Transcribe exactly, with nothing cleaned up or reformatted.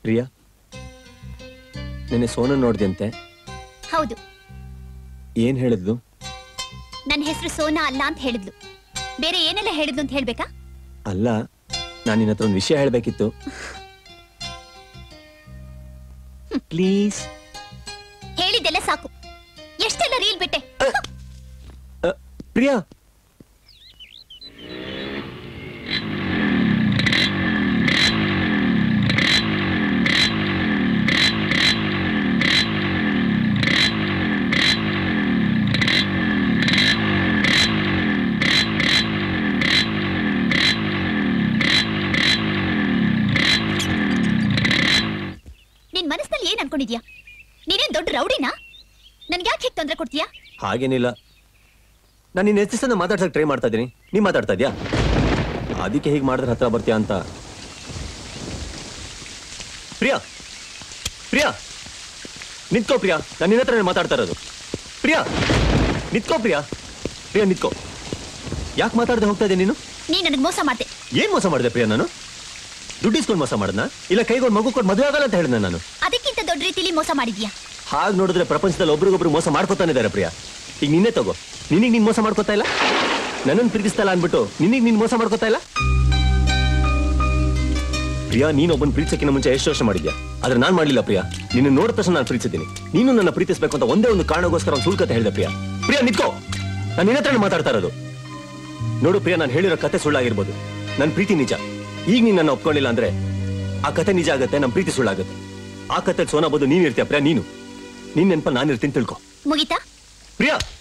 ಪ್ರಿಯಾ, ನೆನ್ನೆ ಸೋನ ನೋಡ್ದಂತೆ. ಹೌದು. ಏನ್ ಹೇಳಿದ್ಲು? ನನ್ನ ಹೆಸರು ಸೋನಾ ಅಲ್ಲ ಅಂತ ಹೇಳಿದ್ಲು. ಬೇರೆ ಏನೆಲ್ಲ ಹೇಳಿದ್ಲು ಅಂತ ಹೇಳ್ಬೇಕಾ? ಅಲ್ಲ, ನಾನು ನಿನ್ನ ಹತ್ರ ಒಂದು ವಿಷಯ ಹೇಳ್ಬೇಕಿತ್ತು. ಪ್ಲೀಸ್. ಹೇಳಿದ್ದೆಲ್ಲ ಸಾಕು. ಎಷ್ಟೆಲ್ಲ ರೀಲ್ ಬಿಟ್ಟೆ. ಪ್ರಿಯಾ, ನಿನ್ ಮನಸ್ಸಿನಲ್ಲಿ ಏನ್ ಅನ್ಕೊಂಡಿದ್ಯಾ? ನೀನೇನ್ ದೊಡ್ಡ ರೌಡಿನಾ? ನನ್ಗೆ ಯಾಕೆ ಹೀಗೆ ತೊಂದರೆ ಕೊಡ್ತೀಯಾ? ಹಾಗೇನಿಲ್ಲ, ನಾನು ನಿನ್ನ ಹೆಚ್ಚಿಸನ್ನ ಮಾತಾಡ್ಸಕ್ ಟ್ರೈ ಮಾಡ್ತಾ ಇದ್ದೀನಿ. ನೀ ಮಾತಾಡ್ತಾ ಇದ್ಯಾ? ಅದಕ್ಕೆ ಹೀಗೆ ಮಾಡಿದ್ರೆ ಹತ್ರ ಬರ್ತೀಯಾ ಅಂತ. ಪ್ರಿಯಾ, ಪ್ರಿಯಾ ನಿತ್ಕೋ. ಪ್ರಿಯಾ, ನಾನು ನಿನ್ನ ಹತ್ರ ಮಾತಾಡ್ತಾ ಇರೋದು. ಪ್ರಿಯಾ ನಿತ್ಕೋ. ಪ್ರಿಯಾ, ಪ್ರಿಯಾ ನಿತ್ಕೋ. ಯಾಕೆ ಮಾತಾಡದೆ ಹೋಗ್ತಾ ಇದ್ದೀನಿ ನೀನು? ನೀ ನನಗೆ ಮೋಸ ಮಾಡ್ದೆ. ಏನ್ ಮೋಸ ಮಾಡಿದೆ ಪ್ರಿಯಾ? ನಾನು ದುಡ್ಡು ಇಸ್ಕೊಂಡು ಮೋಸ ಮಾಡದ್ನ? ಇಲ್ಲ ಕೈಗೊಂಡು ಮಗು ಕೊಟ್ಟು ಮದುವೆ ಆಗಲ್ಲ ಅಂತ ಹೇಳಿದ್ನ ನಾನು? ಅದಕ್ಕಿಂತ ದೊಡ್ಡ ರೀತಿಲಿ ಮೋಸ ಮಾಡಿದ್ಯಾ? ಹಾಗೆ ನೋಡಿದ್ರೆ ಪ್ರಪಂಚದಲ್ಲಿ ಒಬ್ರಿಗೊಬ್ರು ಮೋಸ ಮಾಡ್ಕೊತಾನೆ ಇದ್ದಾರೆ ಪ್ರಿಯಾ. ಈಗ ನಿನ್ನೆ ತಗೋ, ನಿನಗೆ ನೀನ್ ಮೋಸ ಮಾಡ್ಕೊತಾ ಇಲ್ಲ, ನನ್ನನ್ನು ಪ್ರೀತಿಸ್ತಾ ಇಲ್ಲ ಅನ್ಬಿಟ್ಟು ನಿನಗೆ ನೀನ್ ಮೋಸ ಮಾಡ್ಕೊತಾ ಇಲ್ಲ. ಪ್ರಿಯಾ, ನೀನ್ ಒಬ್ಬನ ಪ್ರೀತಿಸಕ್ಕಿಂತ ಮುಂಚೆ ಎಷ್ಟು ವರ್ಷ ಮಾಡಿದ್ಯಾ? ಆದ್ರೆ ನಾನ್ ಮಾಡ್ಲಿಲ್ಲ ಪ್ರಿಯಾ. ನಿನ್ನ ನೋಡಿದ ತಕ್ಷಣ ನಾನು ಪ್ರೀತಿಸಿದ್ದೀನಿ. ನೀನು ನನ್ನ ಪ್ರೀತಿಸಬೇಕು ಅಂತ ಒಂದೇ ಒಂದು ಕಾರಣಕ್ಕೋಸ್ಕರ ಒಂದು ಸುಳ್ಕತೆ ಹೇಳಿದೆ ಪ್ರಿಯಾ. ಪ್ರಿಯಾ ನಿತ್ಕೋ, ನಾನು ನಿನ್ನ ಹತ್ರ ಮಾತಾಡ್ತಾ ಇರೋದು. ನೋಡು ಪ್ರಿಯಾ, ನಾನು ಹೇಳಿರೋ ಕತೆ ಸುಳ್ಳಾಗಿರ್ಬೋದು, ನನ್ನ ಪ್ರೀತಿ ನಿಜ. ಈಗ ನೀನ್ ನನ್ನ ಒಪ್ಕೊಂಡಿಲ್ಲ ಅಂದ್ರೆ ಆ ಕತೆ ನಿಜ ಆಗುತ್ತೆ, ನಮ್ಮ ಪ್ರೀತಿ ಸುಳ್ಳಾಗುತ್ತೆ. ಆ ಕತೆ ಸೋನಾ ಬದು ನೀನ್ ಇರ್ತೀಯ ಪ್ರಿಯಾ. ನೀನು ನಿನ್ ನೆನಪ ನಾನು ಇರ್ತೀನಿ, ತಿಳ್ಕೊ. ಮುಗಿತಾ ಪ್ರಿಯಾ?